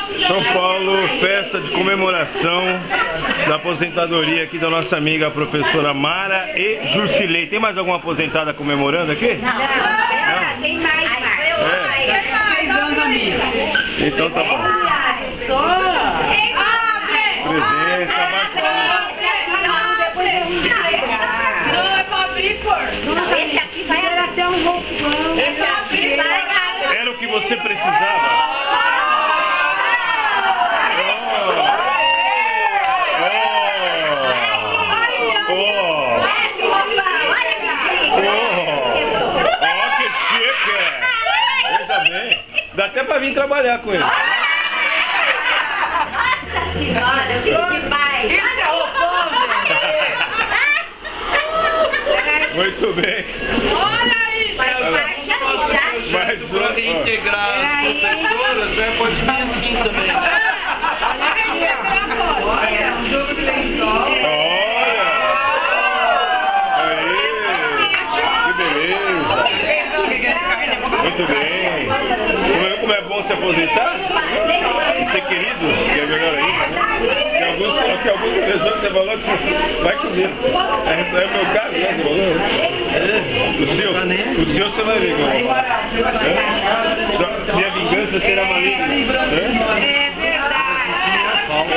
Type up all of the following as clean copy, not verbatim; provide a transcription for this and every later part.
São Paulo, festa de comemoração da aposentadoria aqui da nossa amiga a professora Mara e Jusilei. Tem mais alguma aposentada comemorando aqui? Não, tem mais. Então tá bom. Presente, abaixa. Não, é pra abrir, pô. Esse aqui vai até um roupão. Esse aqui vai. Era o que você precisava? Veja bem, dá até pra vir trabalhar com ele. Nossa senhora, que vai. Isso é roupão, Muito bem. olha aí. Mas para reintegrar as professoras, pode vir assim também. Olha, um jogo de lençol. Olha! Aí! Que beleza! Muito bem! Como é bom se aposentar? E ser querido, que é melhor ainda, né? Tem alguns professores que você falou que vai com Deus. É o meu caso, né? O senhor você vai ver que eu vou falar. Minha vingança será maligna. É verdade.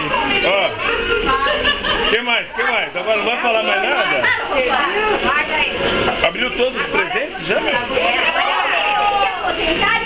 Ó, que mais? Agora não vai falar mais nada? Abriu todos os presentes já?